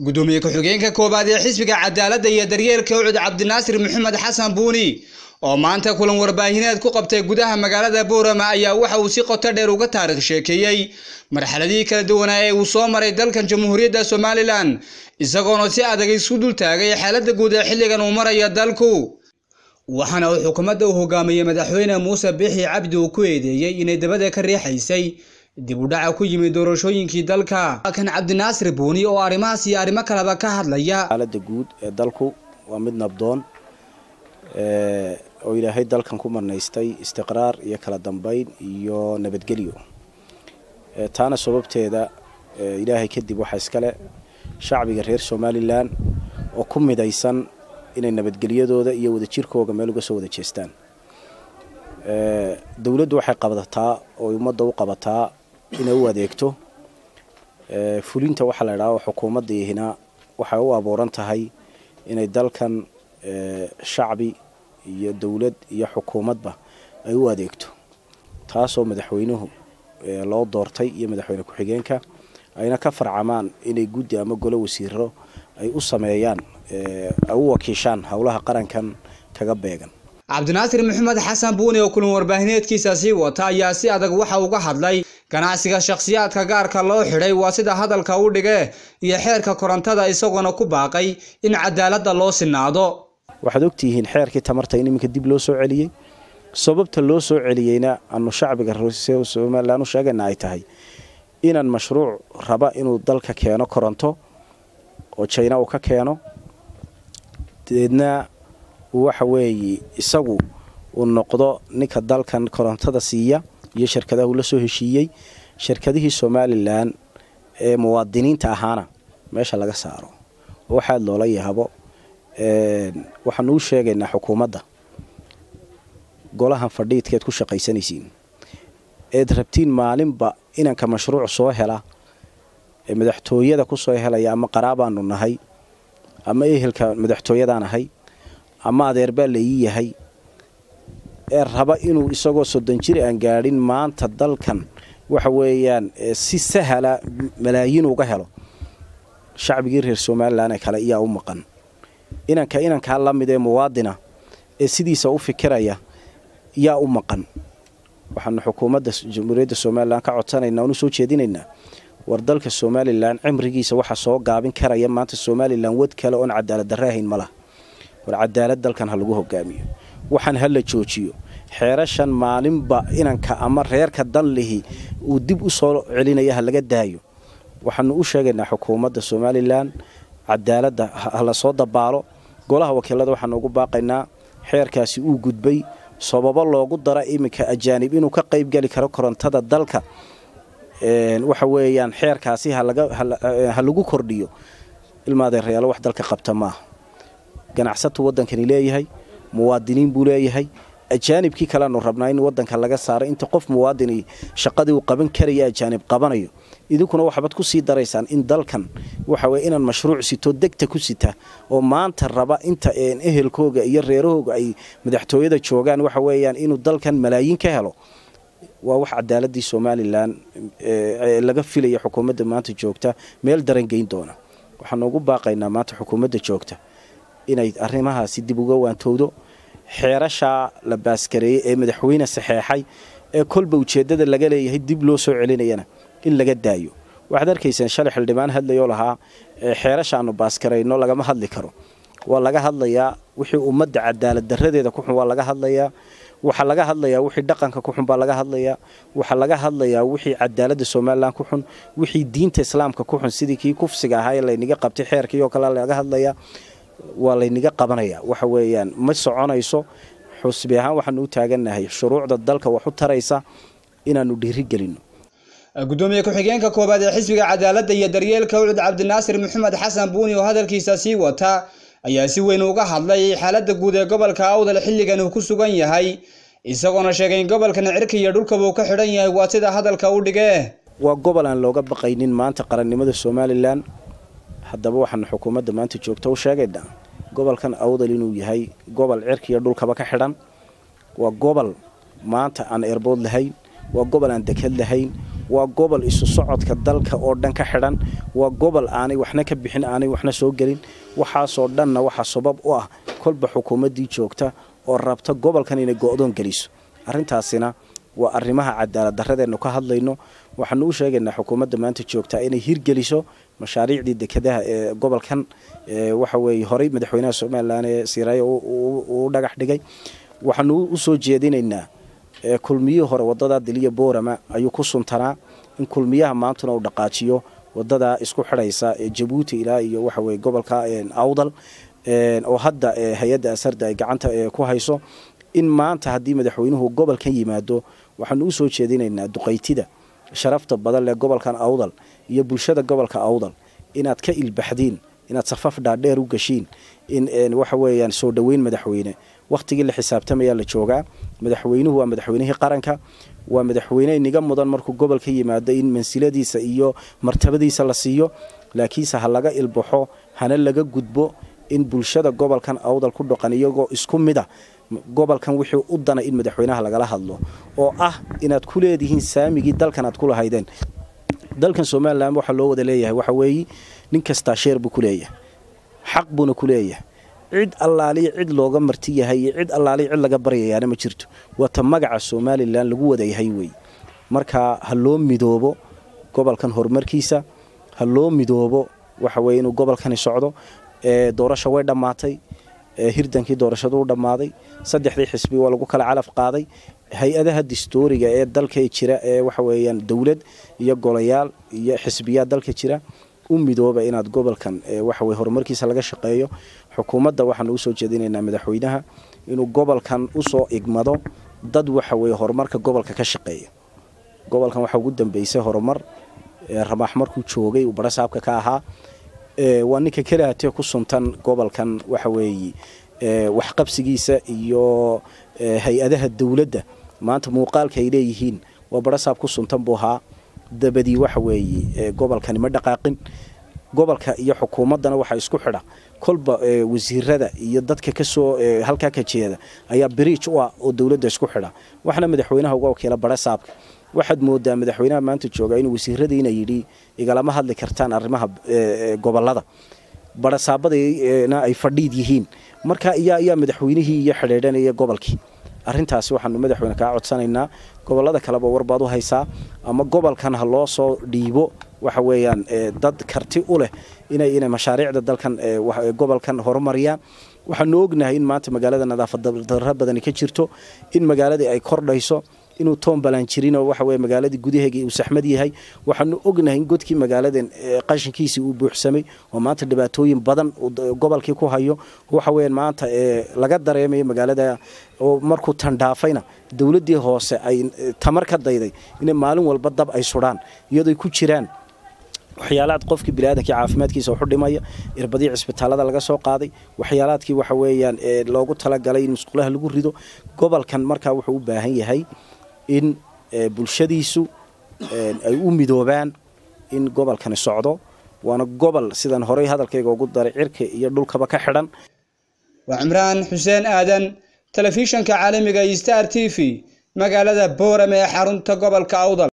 gudoomiye ku-xigeenka koobaad ee xisbiga cadaaladda iyo daryeelka Ucud Cabdinaasir Maxamed Xasan Buuni oo maanta kulan warbaahineed ku qabtay gudaha magaalada Boorama ayaa waxa uu si qoto dheer uga taariikh sheekeeyay marxaladii kala duwan ee uu soo maray dalkan Jamhuuriyadda Somaliland isagoona si adag isu dul taagay xaaladda guud ee xilligan uu marayo dalku waxaana uu xukuumadda u hogaamiyay madaxweyne Muuse Biixi Cabdi uu ku eedeeyay inay dabada ka riixaysay dib u dhac ku yimid doorashooyinkii dalka kan Cabdinaasir Buuni oo arrimahaas iyo arrimo kaleba ka hadlaya xaaladda guud ee dalku waa mid nabdoon oo ilaahay dalkan ku marnaystay istiqraar iyo kala dambeyn iyo nabadgelyo taana sababteeda ilaahay kadib waxa iskale shacbiga reer Somaliland oo ku midaysan inay nabadgelyadooda iyo wada jirkooda meel uga soo wada jeestaan dawladdu waxay qabadataa oo ummadda u qabataa inay u adeegto fulinta waxa la yiraahdo xukuumadda ihina waxa u abuuran tahay inay dalkan shacbi iyo dawlad iyo xukuumadba ay u adeegto taasoo madaxweynuhu loo doortay iyo madaxweyne ku-xigeenka ayna ka farcamaan inay guddi ama golo wasiiro ay u sameeyaan u wakiishaan hawlaha qarankan kaga beegan Cabdinaasir Maxamed Xasan Buuni oo kulan warbaahineedkiisa si wata ayaa si adag waxa uga hadlay ganacsiga shakhsiyaadka gaarka loo xiray waa sida hadalka u dhigay iyo xeerka korontada isagoona ku baaqay in cadaaladda loo sinaado waxaad ogtihiin xeerkii tamarta in iminka dib loo soo celiyay sababta loo soo celiyayna aanu shacbiga reer Somaliland u sheegayna ay tahay inaan mashruuc raba inuu dalka keeno koronto oo China uu ka keeno deedna waxa weeye isagu uu noqdo ninka dalkan korontada siiya iyo shirkadaha uu la soo heshiiyay shirkadihii Somaliland ee muwaadiniinta ahaana meesha laga saaro waxa loola yaabo waxaan u sheegaynaa xukuumadda golahan fadhiidkeed ku shaqaysanaysiin ee rabtiin maalinba inanka mashruuc soo hela ee madaxtooyada ku soo helaya ama qaraabaanu nahay ama ehelka madaxtooyadaan ahay ama adeerba leeyahay ee raba inuu isagoo 30 jir aan gaadhin maanta dalkan waxa weeyaan si sahla malaayiin uga helo shacbiga reer Somaliland kale ayaa u maqan inanka la mid ee muwaadina ee sidiisa u fikiraya yaa u maqan waxaan xukuumadda Jamhuuriyadda Somaliland ka codsanaynaa inuu soo jeedinaynaa war dalka Somaliland cimrigiisa waxa soo gaabin karaya maanta Somaliland wad kale oo cadaalad daraahin malaha war cadaalad dalkan ha lagu hogaamiyo waxaan hal la joojiyo xeerashan maalinba inanka ama reerka danlihi uu dib u soo celinaya laga daayo waxaan u sheegaynaa xukuumadda Somaliland cadaaladda la soo dabaalo golaha wakiilada waxaan ugu baaqaynaa xeerkaasi uu gudbay sababo loogu dara iminka ajaanib inuu ka qayb gali karo korontada dalka waxa weeyaan xeerkaasi ha lagu kordhiyo ilmaade reeyal wax dalka qabta ma ganacsato wadankani leeyahay muwaadiniin buu leeyahay ajaanibkii kale aanu rabnaa in wadanka laga saaro inta qof muwaadini shaqadii uu qaban karayo ajaanib qabanayo idinkuna waxaad ku sii daraysaan in dalkan waxa weey inaan mashruuc sito degta ku sita oo maanta raba inta ehelkooga iyo reerahooga ay madaxtooyada joogaan waxa weeyaan inuu dalkan malaayiin ka helo waa wax cadaaladii Somaliland laga filayo xukuumadda maanta joogta meel daran geyn doona waxaan ugu baaqaynaa maanta xukuumadda joogta inay arrimahaasi dib uga waantowdo xeerasha la baaskareeyay ee madaxweyne saxeexay ee kolba ujeedada laga leeyahay dib loo soo celinayana in laga daayo waxaad arkaysaan shalay xildhibaan hadlayo lahaa xeerasha aanu baaskareeyno lagama hadli karo waa laga hadlayaa wixii ummadda cadaalad daradeeda ku xun waa laga hadlayaa waxa laga hadlayaa wixii dhaqanka ku xun baa laga hadlayaa waxa laga hadlayaa wixii cadaaladda Somaliland ku xun wixii diinta islaamka ku xun sidii kii kufsiga ahaa ee la iniga qabtay xeerkii oo kale laga hadlayaa waa la iniga qabanaya waxa weeyaan ma soconayso xusbi ahaan waxaan u taaganahay shuruucda dalka wax u taraysa inaanu dhiiri galino gudoomiye ku-xigeenka koobaad ee xisbiga cadaaladda iyo daryeelka Ucud Cabdinaasir Maxamed Xasan Buuni oo hadalkiisa si wata ayaa si weyn uga hadlay xaaladda guud ee gobolka Awdal xilligan uu ku sugan yahay isagoona sheegay in gobolkan cirka iyo dhulka uu ka xidhan yahay waa sida hadalka u dhigay waa gobol aan looga baqaynin maanta qarannimada Somaliland haddaba waxaan xukuumadda maanta joogta u sheegaynaa gobolkan Awdal inuu yahay gobol cirka iyo dhulka ka xidhan waa gobol maanta aan airport lahayn waa gobol aan dekad lahayn waa gobol isu socodka dalka oo dhan ka xidhan waa gobol aanay waxna ka bixin aanay waxna soo gelin waxaasoo dhanna waxa sabab u ah kolba xukuumaddii joogta oo rabta gobolkan inay go'doon geliso arrintaasina waa arrimaha cadaalad darradeenu ka hadlayno waxaanu u sheegaynaa xukuumadda maanta joogta inay hirgeliso mashaariicdii dekedaha ee gobolkan waxa weeye horey madaxweynaha Soomaaliland ee Siiraayo uu dhagax dhigay waxaanu u soo jeedinaynaa kulmiyihii hore wadada Diliya Boorama ayuu ku suntanaa in kulmiyaha maantuna uu dhaqaajiyo wadada isku xidhaysa ee Djibouti ilaa iyo waxa weeye gobolka Awdal oo hadda hay'adda asarda ay gacanta ku hayso in maanta haddii madaxweynuhu gobolkan yimaado waxaanu u soo jeedinaynaa duqeytida sharafta badan ee gobolkan Awdal iyo bulshada gobolka Awdal inaad ka ilbaxdiin inaad safaf dhaadheer u gashiin in waxa weeyaan soo dhaweyn madaxweyne waqtigii la xisaabtamaya la joogaa madaxweynuhu waa madaxweynihii qaranka waa madaxweyne inaga mudan markuu gobolka yimaado in mansiladiisa iyo martabadiisa la siiyo laakiin ha laga ilbaxo hana laga gudbo in bulshada gobolkan Awdal ku dhaqan iyagoo isku mid ah gobolkan wixii u dana in madaxweynaha lagala hadlo oo ah inaad ku leedihiin saamigii dalkan aad ku lahaydeen dalkan Soomaaliland waxa loo wada leeyahay waxa weeye nin kasta sheer buu ku leeyahay xaq buu ku leeyahay cid allaali cid looga marti yahay cid allaali cid laga baryayaana ma jirto wata magaca Soomaaliland lagu wada yahay way marka ha loo midoobo gobolkan horumarkiisa ha loo midoobo waxa weeye inuu gobolkan socdo doorasho way dhamaatay hirdankii doorashadu u dhamaaday saddexdii xisbi waa lagu kala calaf qaaday hay'adaha dastuuriga ee dalka jira ee waxa weeyaan dawlad iyo golayaal iyo xisbiya dalka jira u midooba inaad gobolkan waxa weey horumarkiisa laga shaqeeyo xukuumadda waxaan u soo jeedinaynaa madaxweynaha inuu gobolkan u soo igmado dad waxa weey horumarka gobolka ka shaqeeyo gobolkan waxa ugu dambeysay horumar Ramaax markuu joogay uu barasaabka ka ahaa waa ninka kale hatee ku suntan gobolkan waxa weeye wax qabsigiisa iyo hay'adaha dawladda maanta muuqaalka ay leeyihiin waa barasaab ku suntan buu ahaa dabadii waxa weeye gobolkan ma dhaqaaqin gobolka iyo xukuumaddana waxa isku xidha kolba wasiirada iyo dadka ka soo halka ka jeeda ayaa bridge u ah oo dawladda isku xidha waxna madaxweynaha uga wakiila barasaabka waxaad moodaa madaxweynaha maanta jooga inuu wasiiradiina yiri igalama hadli kartaan arrimaha gobolada barasaabadayna ay fadhiid yihiin marka ayaa madaxweynihii iyo xidheedhanaya gobolkii arrintaasi waxaanu madaxweyne ka codsanaynaa gobolada kaleba warbaad u haysaa ama gobolkan ha loo soo dhiibo waxa weeyaan dad karti u leh inay mashaariicda dalkan gobolkan horumariyaan waxaanu ognahay in maanta magaalada nadaafad darro badan ka jirto in magaalada ay kordhayso inuu toon balan jirin oo waxa weey magaaladii gudaheega uu saxmad yahay waxaanu ognahay in godkii magaaladan qashinkiisa uu buuxsamay oo maanta dhibaatooyin badan gobolkii ku hayo waxa weey maanta laga dareemay magaalada oo markuu tandhaafayna dawladii hoose ay tamar ka dayday in maalin walba dab ay suraan iyadoo ku jiraan waxyaalaad qofkii bini'aadamka caafimaadkiisa u xidhimaya irbadii cisbitaalada laga soo qaaday waxyaalaadkii waxa weeyaan loogu tala galay in musqulaha lagu rido gobolkan marka wuxuu u baahan yahay in bulshadiisu ay u midoobaan in gobolkan socdo waana gobol sidan horey hadalkayga ugu daray cirka iyo dhulkaba ka xidhan waa Imraan Xuseen Aadan telefishanka caalamiga Star TV magaalada Boorame ee xarunta gobolka Awdal.